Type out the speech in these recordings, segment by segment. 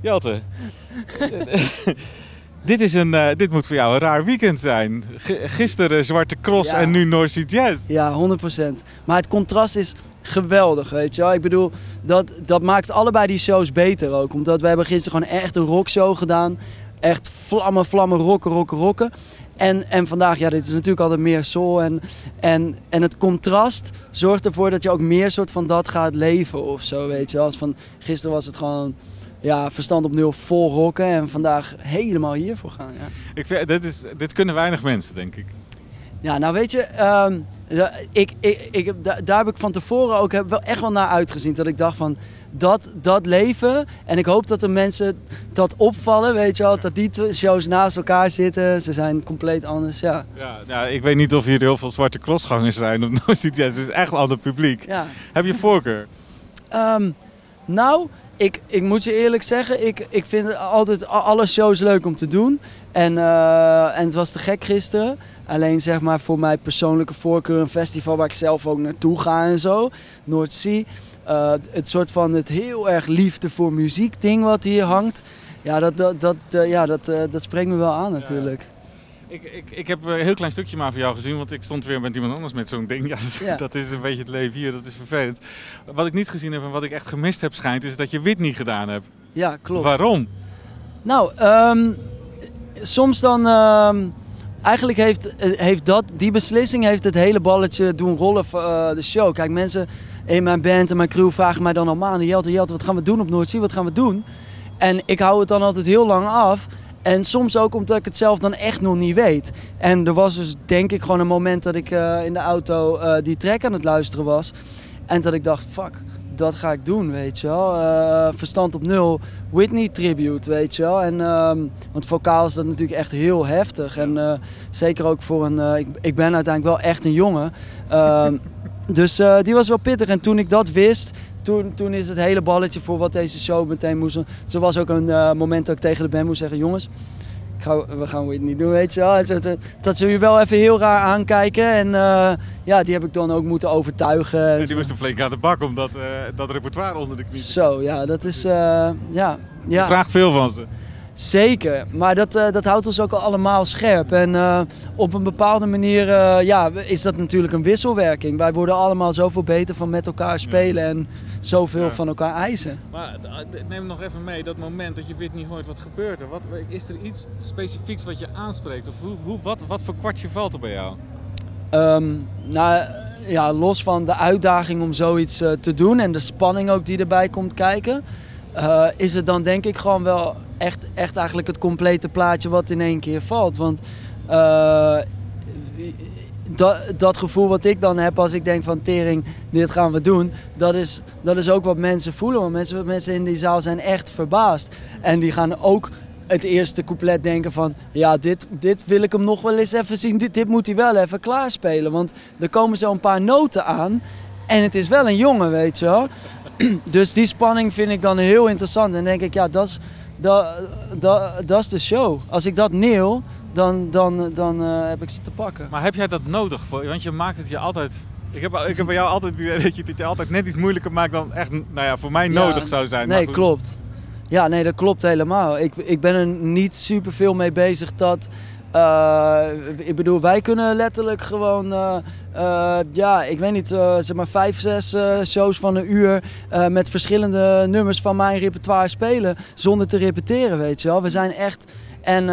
Jelte, dit moet voor jou een raar weekend zijn. Gisteren Zwarte Cross en nu North Sea Jazz. Ja, 100%. Maar het contrast is geweldig, weet je wel. Ik bedoel, dat maakt allebei die shows beter ook. Omdat we hebben gisteren gewoon echt een rockshow gedaan. Echt vlammen, rocken. En vandaag, ja, dit is natuurlijk altijd meer soul. En het contrast zorgt ervoor dat je ook meer soort van dat gaat leven of zo, weet je wel. Als van, gisteren was het gewoon... Ja, verstand op nul, vol rocken en vandaag helemaal hiervoor gaan. Ja. Dit kunnen weinig mensen, denk ik. Ja, nou weet je, daar heb ik van tevoren ook wel echt wel naar uitgezien. Dat ik dacht van, dat leven, en ik hoop dat de mensen dat opvallen, weet je wel. Dat die shows naast elkaar zitten, ze zijn compleet anders, ja. Ja, ik weet niet of hier heel veel Zwarte Crossgangers zijn op North Sea Jazz. Het is echt ander publiek. Ja. Heb je voorkeur? Nou... Ik moet je eerlijk zeggen, ik vind altijd alle shows leuk om te doen. En het was te gek gisteren. Alleen zeg maar voor mijn persoonlijke voorkeur een festival waar ik zelf ook naartoe ga en zo. North Sea. Het soort van het heel erg liefde voor muziek ding wat hier hangt. Ja, dat spreekt me wel aan natuurlijk. Ja. Ik heb een heel klein stukje maar van jou gezien, want ik stond weer met iemand anders met zo'n ding. Ja, dat is een beetje het leven hier, dat is vervelend. Wat ik niet gezien heb en wat ik echt gemist heb schijnt, is dat je Whitney gedaan hebt. Ja, klopt. Waarom? Nou, soms dan... eigenlijk heeft die beslissing heeft het hele balletje doen rollen voor de show. Kijk, mensen in mijn band en mijn crew vragen mij dan al maanden... Jelte, wat gaan we doen op North Sea? Wat gaan we doen? En ik hou het dan altijd heel lang af... En soms ook omdat ik het zelf dan echt nog niet weet. En er was dus denk ik gewoon een moment dat ik in de auto die track aan het luisteren was. En dat ik dacht, fuck, dat ga ik doen, weet je wel. Verstand op nul, Whitney tribute, weet je wel. En, want vocaal is dat natuurlijk echt heel heftig. En zeker ook voor ik ben uiteindelijk wel echt een jongen. Dus die was wel pittig. En toen ik dat wist... Toen is het hele balletje voor wat deze show meteen moest. Er was ook een moment dat ik tegen de band moest zeggen... Jongens, we gaan Whitney doen, weet je wel. Dat zul je wel even heel raar aankijken. En die heb ik dan ook moeten overtuigen. En die moest een flink aan de bak om dat repertoire onder de knie te Zo, ja, dat is... ja. Je vraagt veel van ze. Zeker, maar dat houdt ons ook allemaal scherp. En op een bepaalde manier is dat natuurlijk een wisselwerking. Wij worden allemaal zoveel beter van met elkaar spelen en zoveel van elkaar eisen. Maar neem nog even mee, dat moment dat je Whitney hoort, wat gebeurt er? Is er iets specifieks wat je aanspreekt? Of wat voor kwartje valt er bij jou? Nou ja, los van de uitdaging om zoiets te doen en de spanning ook die erbij komt kijken... is het dan denk ik gewoon wel echt eigenlijk het complete plaatje wat in één keer valt. Want dat gevoel wat ik dan heb als ik denk van tering, dit gaan we doen. Dat is ook wat mensen voelen. Want mensen in die zaal zijn echt verbaasd. En die gaan ook het eerste couplet denken van... Ja, dit wil ik hem nog wel eens even zien. Dit moet hij wel even klaarspelen. Want er komen zo een paar noten aan. En het is wel een jongen, weet je wel. Dus die spanning vind ik dan heel interessant. En dan denk ik, ja, dat is de show. Als ik dat neel, dan heb ik ze te pakken. Maar heb jij dat nodig? Want je maakt het je altijd... Ik heb bij jou altijd dat je het je altijd net iets moeilijker maakt dan echt voor mij nodig zou zijn. Nee, klopt. Ja, nee, dat klopt helemaal. Ik ben er niet super veel mee bezig dat... ik bedoel, wij kunnen letterlijk gewoon, ik weet niet, zeg maar 5, 6 shows van een uur met verschillende nummers van mijn repertoire spelen zonder te repeteren, weet je wel. We zijn echt, en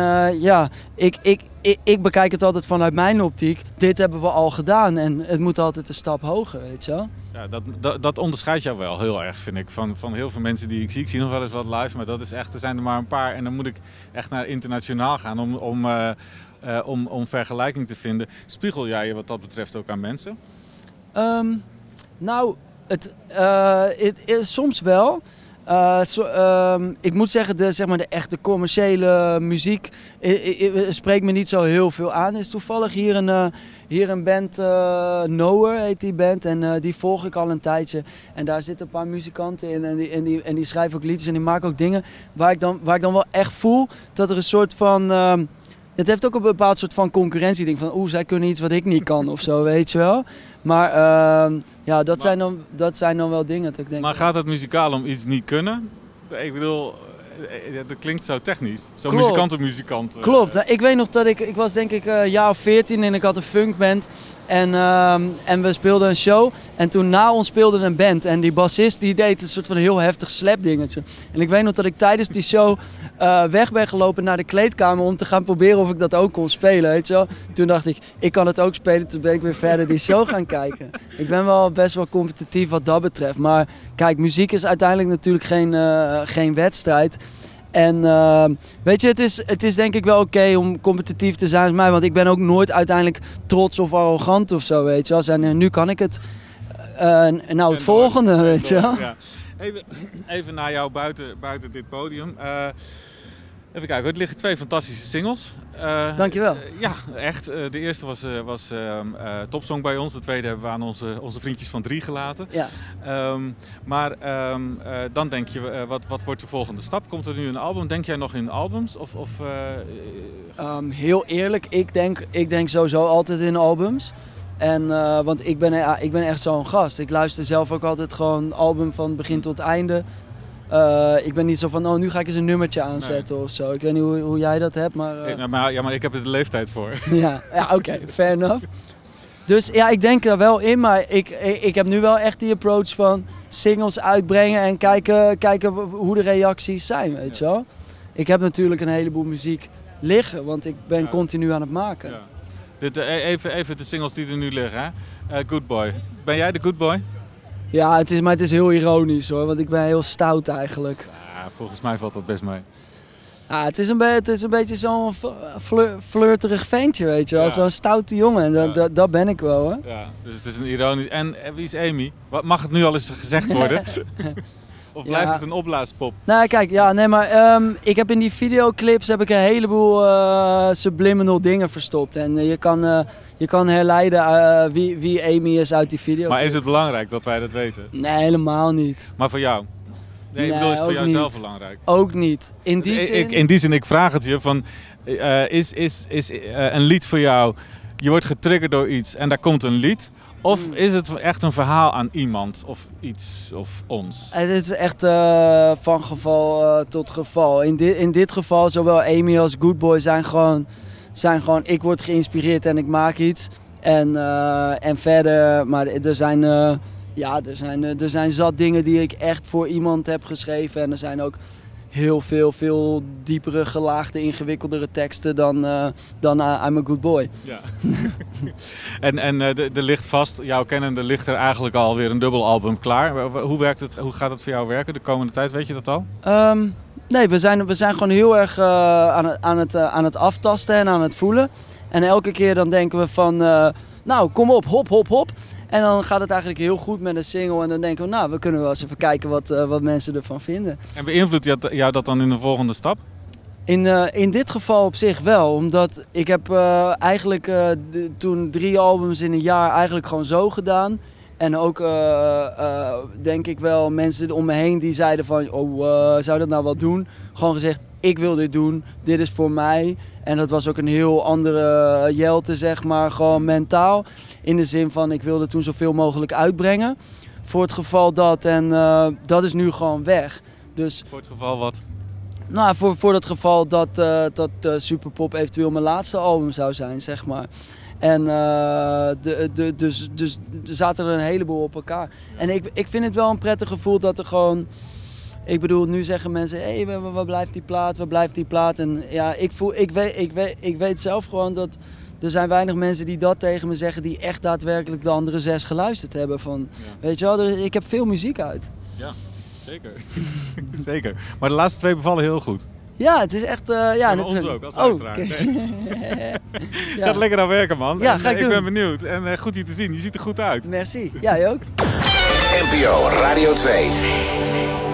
ik bekijk het altijd vanuit mijn optiek. Dit hebben we al gedaan en het moet altijd een stap hoger, weet je wel. Ja, dat onderscheidt jou wel heel erg, vind ik, van heel veel mensen die ik zie. Ik zie nog wel eens wat live, maar dat is echt, er zijn er maar een paar. En dan moet ik echt naar internationaal gaan om vergelijking te vinden. Spiegel jij je wat dat betreft ook aan mensen? Soms wel. Ik moet zeggen, de echte commerciële muziek spreekt me niet zo heel veel aan. Er is toevallig hier een band, Knower heet die band, en die volg ik al een tijdje. En daar zitten een paar muzikanten in en die schrijven ook liedjes en die maken ook dingen waar ik dan wel echt voel dat er een soort van... het heeft ook een bepaald soort van concurrentie. Ik denk van, zij kunnen iets wat ik niet kan of zo, weet je wel. Maar dat zijn dan wel dingen dat ik denk... Maar gaat het muzikaal om iets niet kunnen? Ik bedoel, dat klinkt zo technisch. Zo Klopt. muzikant. Klopt. Ik weet nog dat ik was denk ik een jaar of 14 en ik had een funkband. En we speelden een show. En toen na ons speelde een band. En die bassist die deed een soort van heel heftig slapdingetje. En ik weet nog dat ik tijdens die show weg ben gelopen naar de kleedkamer om te gaan proberen of ik dat ook kon spelen. Weet je wel? Toen dacht ik kan het ook spelen. Toen ben ik weer verder die show gaan kijken. Ik ben wel best wel competitief wat dat betreft. Maar kijk, muziek is uiteindelijk natuurlijk geen wedstrijd. En weet je, het is denk ik wel oké om competitief te zijn als mij. Want ik ben ook nooit uiteindelijk trots of arrogant of zo, weet je wel. En nu kan ik het. Nou, het volgende, weet je wel. Ja. Even naar jou buiten dit podium. Even kijken, er liggen 2 fantastische singles. Dankjewel. Ja, echt. De eerste was Topsong bij ons. De tweede hebben we aan onze vriendjes van 3 gelaten. Ja. Maar dan denk je, wat wordt de volgende stap? Komt er nu een album? Denk jij nog in albums? Heel eerlijk, ik denk sowieso altijd in albums. En, want ik ben echt zo'n gast. Ik luister zelf ook altijd gewoon album van begin tot einde. Ik ben niet zo van, nu ga ik eens een nummertje aanzetten of zo. Ik weet niet hoe jij dat hebt, maar... Maar ik heb er de leeftijd voor. Ja, oké, fair enough. Dus ja, ik denk er wel in, maar ik heb nu wel echt die approach van singles uitbrengen en kijken hoe de reacties zijn, weet je wel. Ik heb natuurlijk een heleboel muziek liggen, want ik ben continu aan het maken. Ja. Even de singles die er nu liggen, hè? Good Boy. Ben jij de Good Boy? Ja, het is heel ironisch hoor, want ik ben heel stout eigenlijk. Ja, volgens mij valt dat best mee. Ja, het is een beetje zo'n flirterig ventje, weet je wel. Ja. Zo'n stoute jongen, en dat ben ik wel hoor. Ja, dus het is een ironisch... En wie is Amy? Mag het nu al eens gezegd worden? Of blijft het een opblaaspop? Nou kijk, ik heb in die videoclips een heleboel subliminal dingen verstopt. En je kan herleiden wie Amy is uit die video. Maar is het belangrijk dat wij dat weten? Nee, helemaal niet. Maar voor jou? Nee, ik bedoel, is het voor jou zelf belangrijk? Ook niet. In die zin, ik vraag het je, van, is een lied voor jou, je wordt getriggerd door iets en daar komt een lied... Of is het echt een verhaal aan iemand of iets of ons? Het is echt van geval tot geval. In dit geval, zowel Amy als Good Boy zijn gewoon... Ik word geïnspireerd en ik maak iets. En verder, maar er zijn zat dingen die ik echt voor iemand heb geschreven. En er zijn ook heel veel diepere, gelaagde, ingewikkeldere teksten dan I'm a Good Boy. Ja. en er ligt vast, jouw kennende ligt er eigenlijk alweer een dubbelalbum klaar. Hoe gaat het voor jou werken de komende tijd? Weet je dat al? Nee, we zijn gewoon heel erg aan het aftasten en aan het voelen. En elke keer dan denken we van, nou kom op, hop. En dan gaat het eigenlijk heel goed met een single. En dan denken we, nou, we kunnen wel eens even kijken wat mensen ervan vinden. En beïnvloedt jou dat dan in de volgende stap? In dit geval op zich wel. Omdat ik heb eigenlijk toen 3 albums in een jaar eigenlijk gewoon zo gedaan. En ook denk ik wel mensen om me heen die zeiden van, zou dat nou wel doen? Gewoon gezegd, ik wil dit doen, dit is voor mij. En dat was ook een heel andere Jelte, zeg maar, gewoon mentaal. In de zin van, ik wilde toen zoveel mogelijk uitbrengen. Voor het geval dat, en dat is nu gewoon weg. Dus, voor het geval wat? Nou, voor het geval dat Superpop eventueel mijn laatste album zou zijn, zeg maar. En dus er zaten er een heleboel op elkaar. Ja. En ik vind het wel een prettig gevoel dat er gewoon... Ik bedoel, nu zeggen mensen, hé, waar blijft die plaat? En ja, ik weet zelf gewoon dat er zijn weinig mensen die dat tegen me zeggen, die echt daadwerkelijk de andere 6 geluisterd hebben. Van, weet je wel, ik heb veel muziek uit. Ja, zeker. Zeker. Maar de laatste 2 bevallen heel goed. Ja, het is echt... net ons ook, als luisteraar. Okay. Gaat lekker aan werken, man. Ja, ga ik doen. Ik ben benieuwd. En goed je te zien. Je ziet er goed uit. Merci. Jij ook. NPO Radio 2.